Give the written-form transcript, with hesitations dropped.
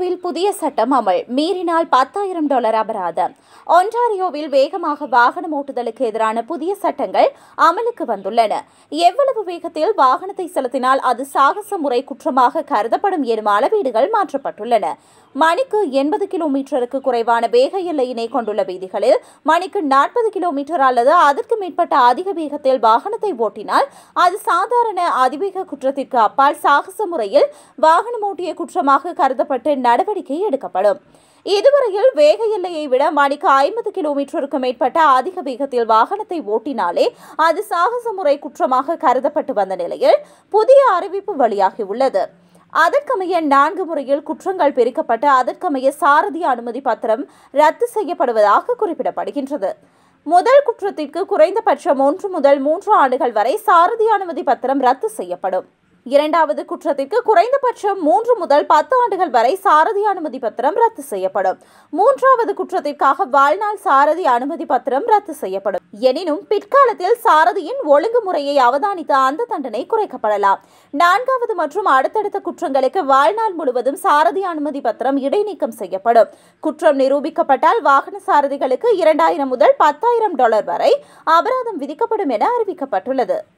ஒன்டாரியோவில் புதிய சட்டம் அமல். மீறினால் $10,000 அபராதம். ஒன்டாரியோவில் வேகமாக வாகனம் ஓட்டுதலுக்கு எதிரான புதிய சட்டங்கள் அமலுக்கு வந்துள்ளன. எவ்வளவு வேகத்தில் வாகனத்தை செலுத்தினால் அது சாகச முறை குற்றமாக கருதப்படும் எனும் அளவீடுகள் மாற்றப்பட்டுள்ளன. மணிக்கு 80 கிலோமீட்டருக்கு குறைவான வேக எல்லையினை கொண்டுள்ள வீதிகளில் மணிக்கு 40 கிலோமீட்டர் அல்லது அதற்கு மேற்பட்ட அதிக வேகத்தில் வாகனத்தை ஓட்டினால் அது சாதாரண அதிவேக குற்றத்திற்கு அப்பால் சாகச முறையில் வாகனம் ஓட்டிய குற்றமாக கருதப்பட்டு நடவடிக்கை எடுக்கப்படும். இதுவரையில் வேக எல்லையை விட மணிக்கு 50 கிலோமீட்டருக்கு மேற்பட்ட அதிக வேகத்தில் வாகனத்தை ஓட்டினாலே அது சாகச முறை குற்றமாக கருதப்பட்டு வந்த நிலையில் புதிய அறிவிப்பு வெளியாகியுள்ளது. அதற்கமைய 4 முறையில் குற்றங்கள் பிரிக்கப்பட்டு அதற்கமைய சாரதி அனுமதி பத்திரம் ரத்து செய்யப்படுவதாக குறிப்பிடப்படுகின்றது. முதல் குற்றத்திற்கு குறைந்தபட்சம் 1 முதல் 3 ஆண்டுகள் வரை சாரதி அனுமதி பத்திரம் ரத்து செய்யப்படும். இரண்டாவது குற்றத்திற்கு குறைந்தபட்சம் 3 முதல் 10 ஆண்டுகள் வரை சாரதி அனுமதி பத்திரம் ரத்து செய்யப்படும். மூன்றாவது குற்றத்திற்காக வாழ்நாள் சாரதி அனுமதி பத்திரம் ரத்து செய்யப்படும். எனினும் பிற்காலத்தில் சாரதியின் ஒழுங்குமுறையை அவதானித்து அந்த தண்டனை குறைக்கப்படலாம். 4வது மற்றும் அடுத்தடுத்த குற்றங்களுக்கு வாழ்நாள் முழுவதும் சாரதி அனுமதி பத்திரம் இடைநீக்கம் செய்யப்படும். குற்றம் நிரூபிக்கப்பட்டால் வாகன சாரதிகளுக்கு $2,000 முதல் $10,000 வரை அபராதம் விதிக்கப்படும் என அறிவிக்கப்பட்டுள்ளது.